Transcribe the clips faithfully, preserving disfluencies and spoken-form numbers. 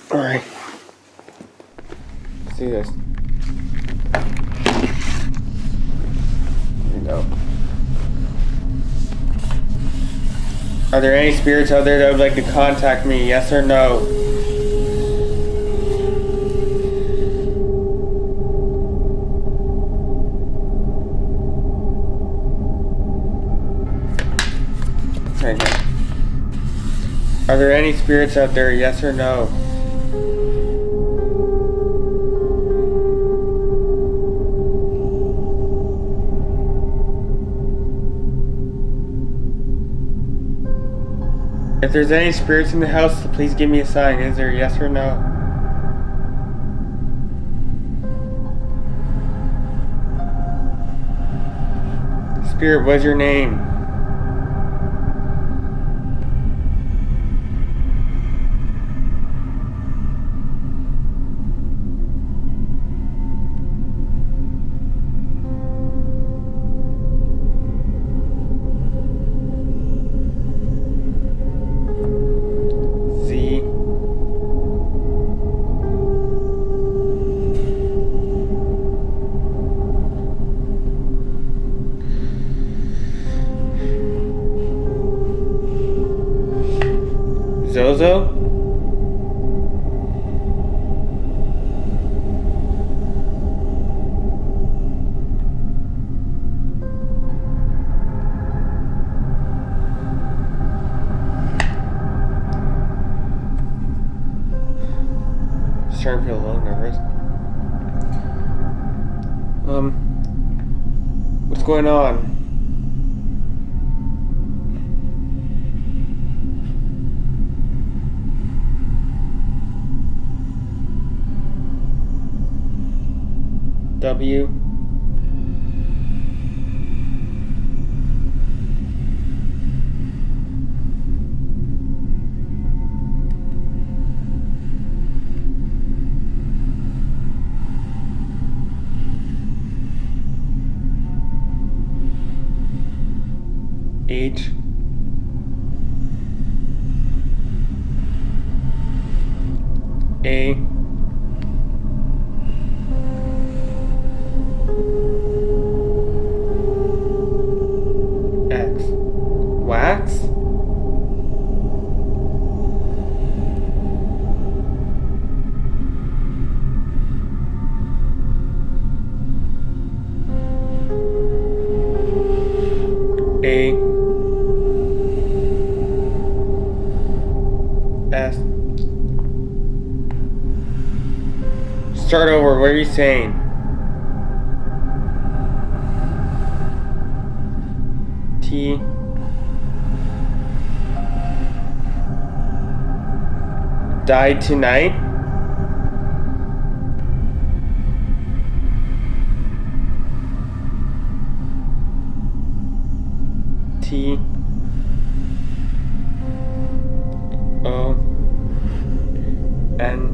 Alright. Let's do this. Here we go. Are there any spirits out there that would like to contact me? Yes or no? Right here. Are there any spirits out there? Yes or no? If there's any spirits in the house, please give me a sign. Is there yes or no? Spirit, what's your name? Zozo? Starting to feel a little nervous. Um, what's going on? W. H. A. X. Wax? A. S. Start over, what are you saying? T. Died tonight? T. O. N.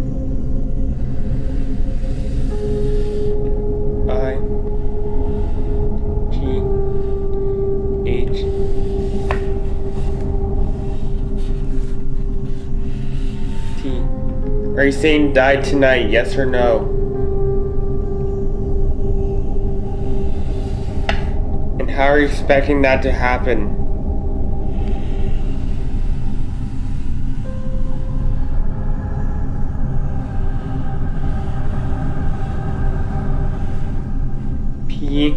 I. G. H. T. Are you saying died tonight, yes or no? And how are you expecting that to happen? P.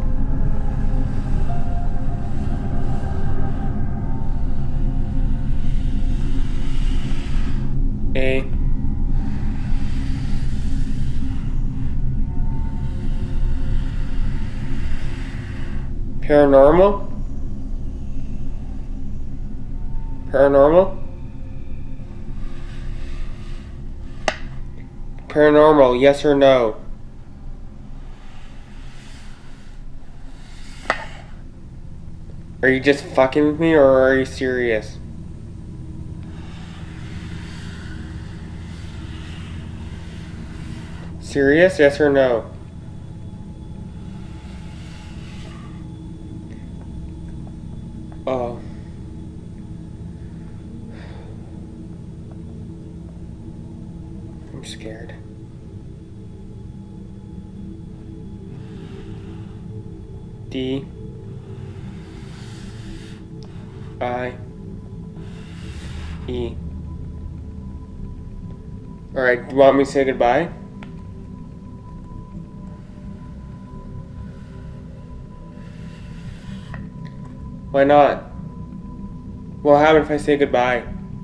A. Paranormal? Paranormal? Paranormal, yes or no? Are you just fucking with me, or are you serious? Serious, yes or no? Oh. I'm scared. D I E. Alright, do you want me to say goodbye? Why not? What happens if I say goodbye?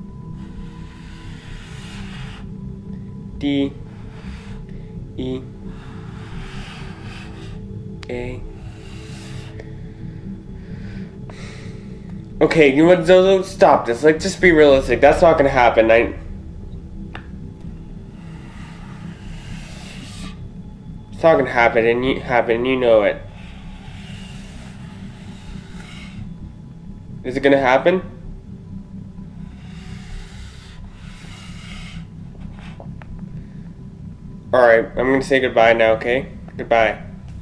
D E A. Okay, you know what, Zozo? Stop this. Like, just be realistic. That's not gonna happen. I. It's not gonna happen, and you happen. You know it. Is it gonna happen? Alright, I'm gonna say goodbye now, okay? Goodbye.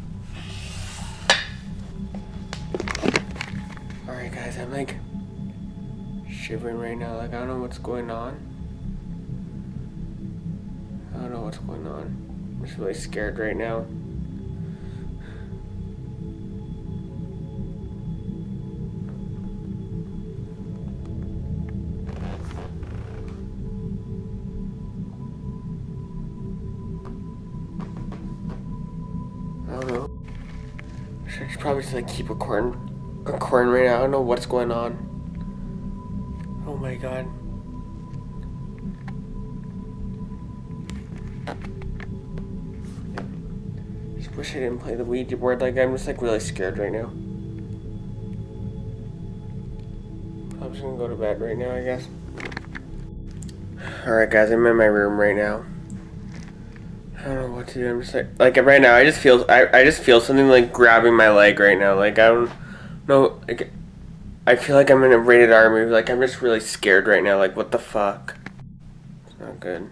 Alright guys, I'm like shivering right now, like I don't know what's going on. I don't know what's going on. I'm just really scared right now. I don't know. I should probably just like keep recording, recording right now. I don't know what's going on. Oh my god. Just wish I didn't play the Ouija board. Like I'm just like really scared right now. I'm just gonna go to bed right now, I guess. Alright guys, I'm in my room right now. I don't know what to do. I'm just like, like right now. I just feel, I, I just feel something like grabbing my leg right now. Like I don't know. Like I feel like I'm in a rated R movie. Like I'm just really scared right now. Like what the fuck? It's not good.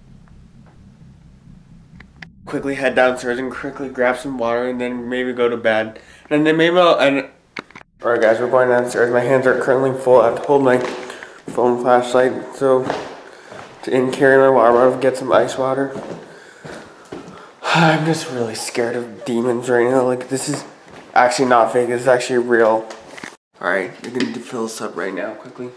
Quickly head downstairs and quickly grab some water and then maybe go to bed. And then maybe I'll. And alright guys, we're going downstairs. My hands are currently full. I have to hold my phone flashlight so to and carry my water bottle to get some ice water. I'm just really scared of demons right now. Like, this is actually not fake. This is actually real. Alright, you're going to fill this up right now, quickly.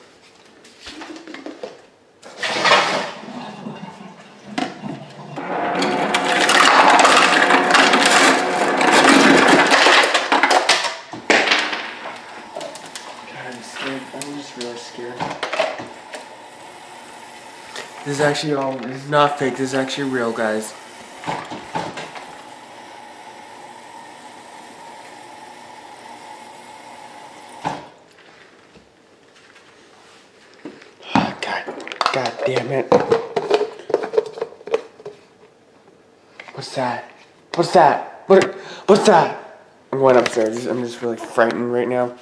God, I'm scared. I'm just really scared. This is actually all, this is not fake. This is actually real, guys. God damn it. What's that? What's that? What? What's that? I'm going upstairs. I'm just really frightened right now.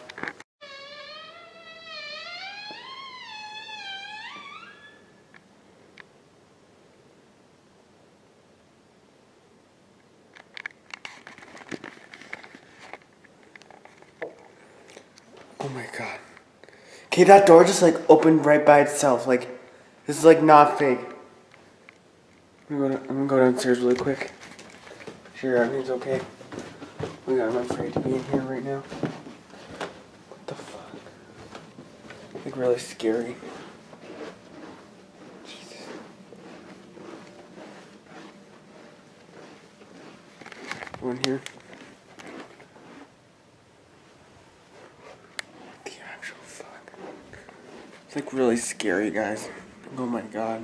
Oh my god. Okay, that door just like opened right by itself. Like, this is like not fake. I'm gonna, go, I'm gonna go downstairs really quick. Sure, everything's okay. Oh my god, I'm afraid to be in here right now. What the fuck? Like really scary. Jesus. Go in here. The actual fuck. It's like really scary, guys. Oh my god.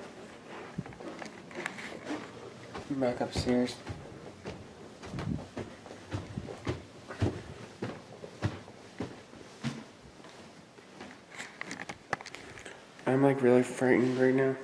I'm back upstairs. I'm like really frightened right now.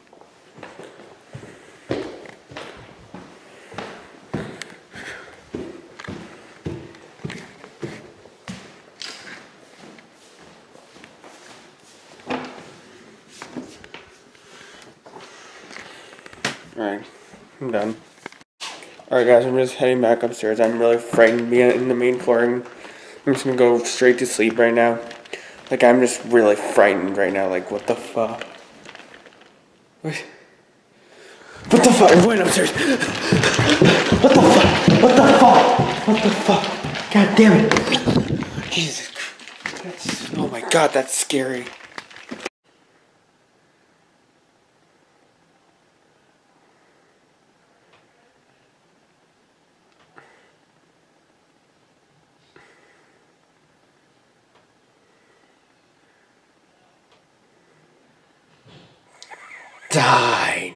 Alright, I'm done. Alright guys, I'm just heading back upstairs. I'm really frightened being in the main floor and I'm just gonna go straight to sleep right now. Like, I'm just really frightened right now. Like, what the fuck? What? What the fuck? I went upstairs. What the fuck? What the fuck? What the fuck? God damn it. Jesus Christ. That's, oh my god, that's scary. Die.